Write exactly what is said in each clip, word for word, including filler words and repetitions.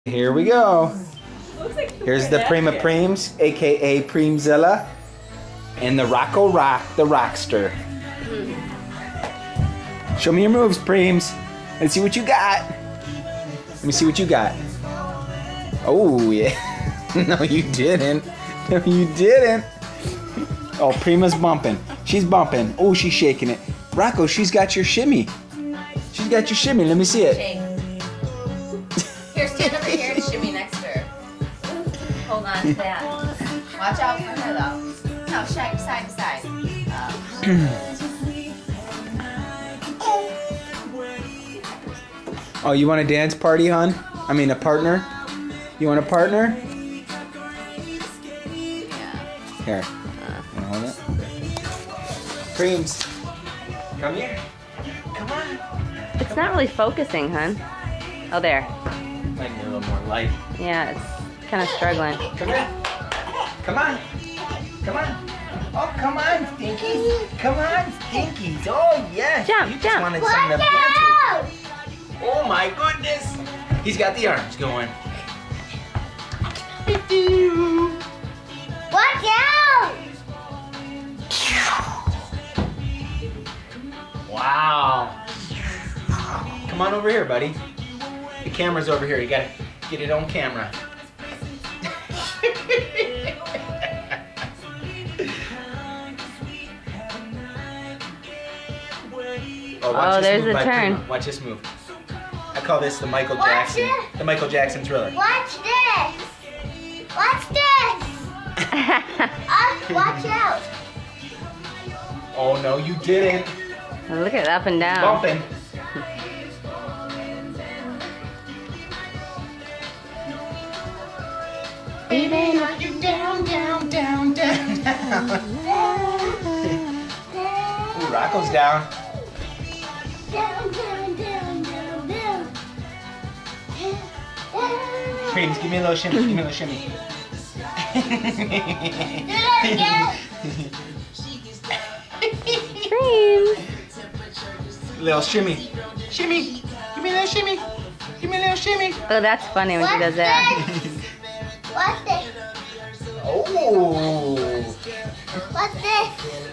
Here we go. Here's the Prima Preems, aka Preemzilla, and the Rocco Rock, the Rockster. Show me your moves, Preems. Let's see what you got. Let me see what you got. Oh yeah. No, you didn't. No, you didn't. Oh, Prima's bumping. She's bumping. Oh, she's shaking it. Rocco, she's got your shimmy. She's got your shimmy. Let me see it. Shake. Here, stand over here to shimmy next to her. Hold on to that. Watch out for her though. No, shake side to side. Uh. Oh, you want a dance party, hon? I mean, a partner? You want a partner? Yeah. Here. Wanna hold it? Preems, come here. Come on. It's not really focusing, hon. Oh, there. Might need a little more light. Yeah, it's kind of struggling. Come here. Come on. Come on. Oh, come on, Stinkies. Come on, Stinkies. Oh, yes. Jump, you just jump. wanted something to dance with. Oh, my goodness. He's got the arms going. Watch out! Wow. Come on over here, buddy. The camera's over here. You gotta get it on camera. Oh, watch Oh, this there's move a by turn. Prima. Watch this move. I call this the Michael Watch Jackson, it. the Michael Jackson Thriller. Watch this! Watch this! Up, watch out! Oh no, you didn't. Look at it up and down. Bumping. Baby, are you down, down, down, down, down? Ooh, Rocco's down. Down, down, down, down, down. Preems, give me a little shimmy, give me a little shimmy. Do that again. Dreams. Little shimmy. Shimmy. Give me a little shimmy. Give me a little shimmy. Oh, that's funny when she does that. What's this? Oh. What's this?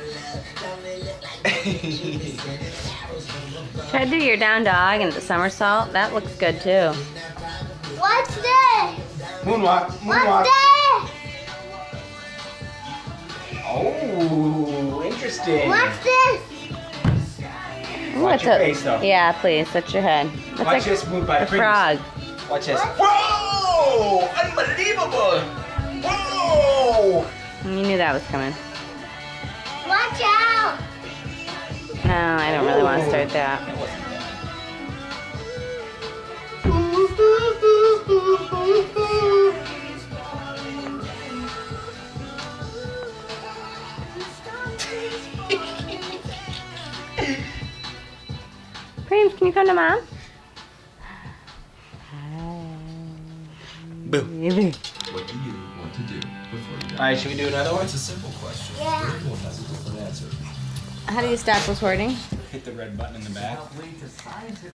Try to do your down dog and the somersault. That looks good too. What's this? Moonwalk. Moonwalk. What's this? Oh, interesting. What's this? Ooh, Watch it's your a- face, though. Yeah, please. Touch your head. That's Watch like this move by a Preems. frog. Watch this. Whoa! Unbelievable! Whoa! You knew that was coming. Watch out! No, I don't really want to start that. Preems, can you come to mom? Boo. Baby. What do you want to do before you All right, should we do another one? It's a simple question. Yeah. Everyone has a different answer. How do you stop recording? Hit the red button in the back.